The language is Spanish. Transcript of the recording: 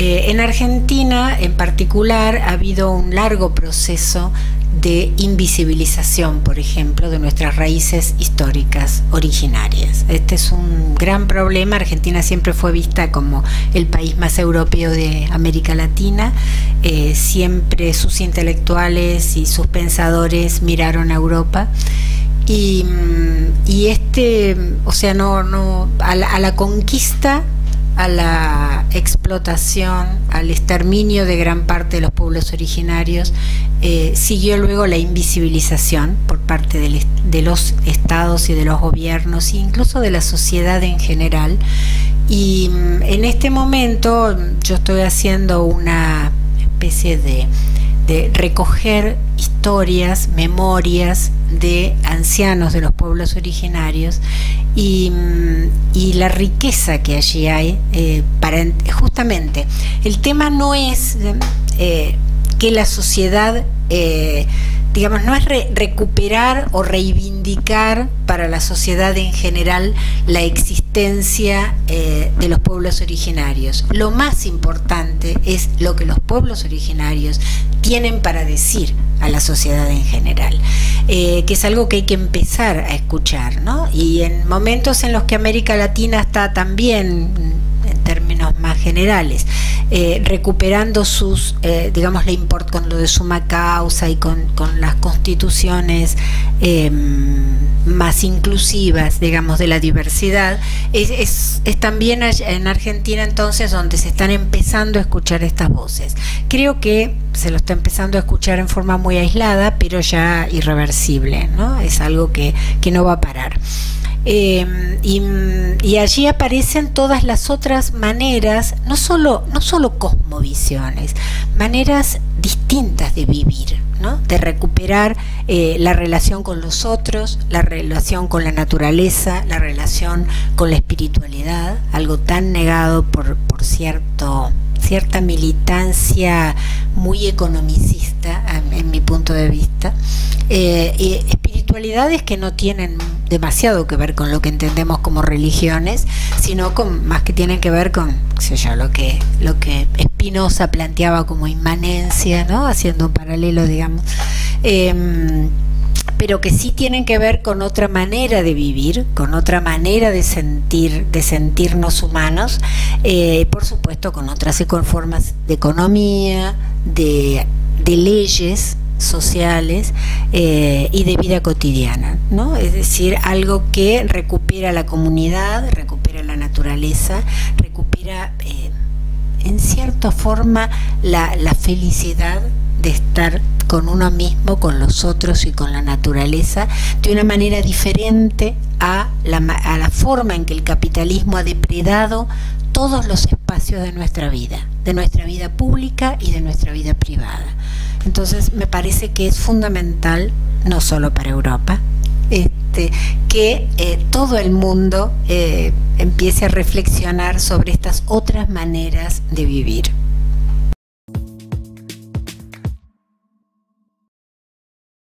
En Argentina, en particular, ha habido un largo proceso de invisibilización, por ejemplo, de nuestras raíces históricas originarias. Este es un gran problema. Argentina siempre fue vista como el país más europeo de América Latina. Siempre sus intelectuales y sus pensadores miraron a Europa. O sea, a la conquista, a la explotación, al exterminio de gran parte de los pueblos originarios, siguió luego la invisibilización por parte de los estados y de los gobiernos, e incluso de la sociedad en general. Y en este momento yo estoy haciendo una especie de recoger historias, memorias de ancianos de los pueblos originarios y la riqueza que allí hay justamente el tema no es que la sociedad digamos, no es recuperar o reivindicar para la sociedad en general la existencia de los pueblos originarios. Lo más importante es lo que los pueblos originarios tienen para decir a la sociedad en general, que es algo que hay que empezar a escuchar, ¿no? Y en momentos en los que América Latina está también, en términos más generales, recuperando sus, digamos, con lo de suma causa y con las constituciones más inclusivas, digamos, de la diversidad, es también en Argentina entonces donde se están empezando a escuchar estas voces. Creo que se lo está empezando a escuchar en forma muy aislada, pero ya irreversible, ¿no? Es algo que no va a parar. Y allí aparecen todas las otras maneras, no solo cosmovisiones, maneras distintas de vivir, ¿no? De recuperar la relación con los otros, la relación con la naturaleza, la relación con la espiritualidad, algo tan negado por cierta militancia muy economicista en mi punto de vista, espiritualidades que no tienen demasiado que ver con lo que entendemos como religiones, sino más que tienen que ver con, qué sé yo, lo que Spinoza planteaba como inmanencia, ¿no? Haciendo un paralelo, digamos, pero que sí tienen que ver con otra manera de vivir, con otra manera de sentirnos humanos, por supuesto con otras formas de economía, de leyes sociales y de vida cotidiana, ¿no? Es decir, algo que recupera la comunidad, recupera la naturaleza, recupera en cierta forma la felicidad de estar con uno mismo, con los otros y con la naturaleza, de una manera diferente a la forma en que el capitalismo ha depredado todos los espacios de nuestra vida pública y de nuestra vida privada. Entonces me parece que es fundamental, no solo para Europa, que todo el mundo empiece a reflexionar sobre estas otras maneras de vivir.